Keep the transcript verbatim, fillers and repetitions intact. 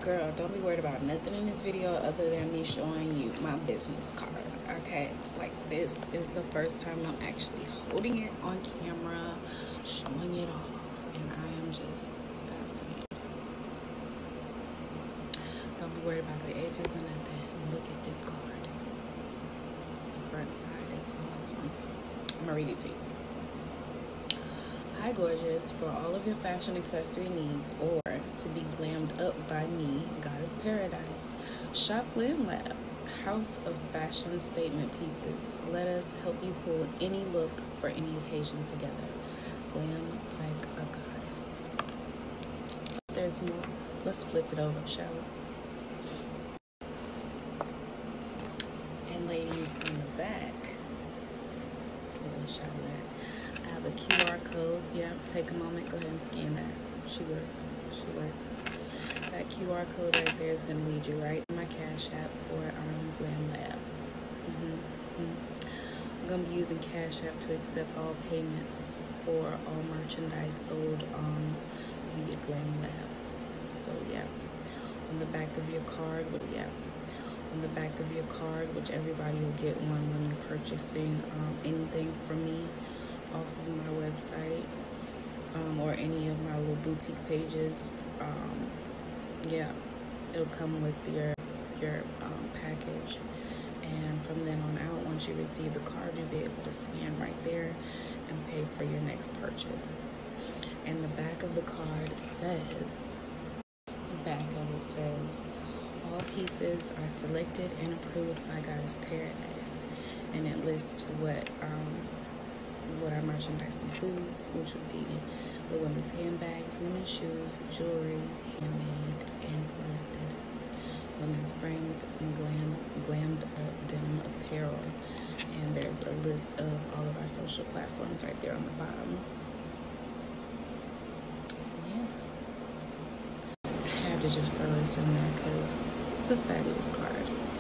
girl, don't be worried about nothing in this video other than me showing you my business card. Okay, like this is the first time I'm actually holding it on camera, showing it off, and I am just fascinated. Don't be worried about the edges or nothing. Look at this card. The front side is awesome. I'm gonna read it to you. Hi gorgeous, for all of your fashion accessory needs or to be glammed up by me, Goddess Paradise, shop Glam Lab, house of fashion statement pieces. Let us help you pull any look for any occasion together. Glam like a goddess. There's more. Let's flip it over, shall we? And ladies, in the back, let's give it a shot of that. I have a Q R code. Yeah, take a moment, go ahead and scan that. She works. She works. That Q R code right there is going to lead you right to my Cash App for um, Glam Lab. Mm-hmm. Mm-hmm. I'm going to be using Cash App to accept all payments for all merchandise sold um, via Glam Lab. So, yeah. On the back of your card, yeah. On the back of your card, which everybody will get one when you're purchasing um, anything from me off of my website um, or any of my little boutique pages. Um, yeah, it'll come with your your um, package, and from then on out, once you receive the card, you'll be able to scan right there and pay for your next purchase. And the back of the card says, the back of it says, all pieces are selected and approved by Goddess Paradise, and it lists what um, what our merchandise includes, which would be the women's handbags, women's shoes, jewelry, handmade and selected, women's frames, and glam, glammed up denim apparel. And there's a list of all of our social platforms right there on the bottom. Yeah. I had to just throw this in there because it's a fabulous card.